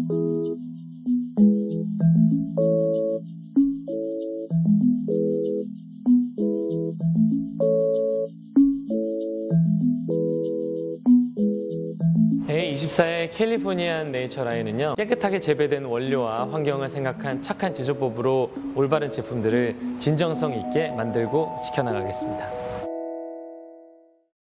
A24의 캘리포니안 네이처라인은요, 깨끗하게 재배된 원료와 환경을 생각한 착한 제조법으로 올바른 제품들을 진정성 있게 만들고 지켜나가겠습니다.